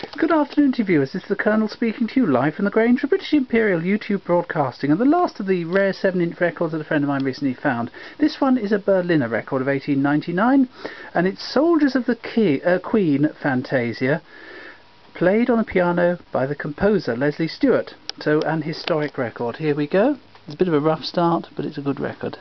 Good afternoon to you viewers, this is the Colonel speaking to you live from the Grange for British Imperial YouTube Broadcasting, and the last of the rare 7-inch records that a friend of mine recently found. This one is a Berliner record of 1899, and it's Soldiers of the Queen Fantasia, played on a piano by the composer LESLIE STUART. So an historic record. Here we go. It's a bit of a rough start, but it's a good record.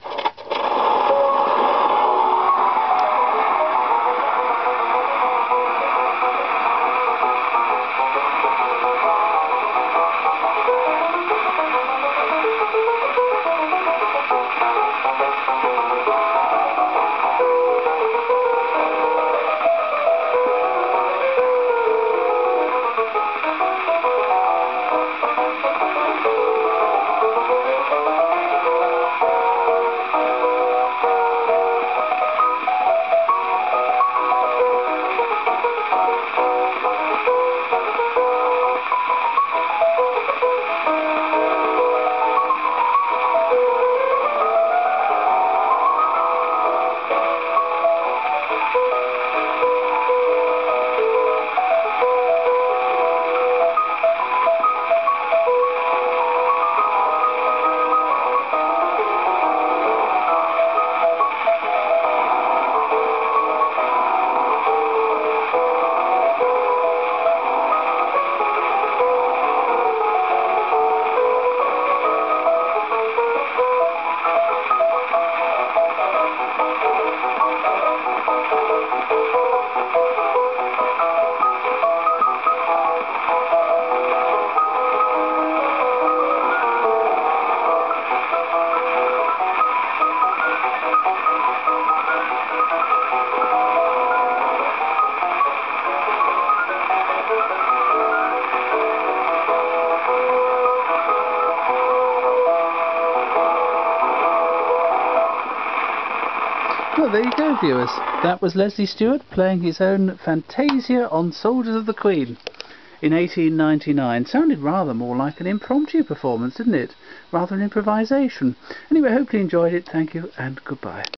Well, there you go, viewers. That was LESLIE STUART playing his own Fantasia on Soldiers of the Queen in 1899. Sounded rather more like an impromptu performance, didn't it? Rather an improvisation. Anyway, I hope you enjoyed it. Thank you and goodbye.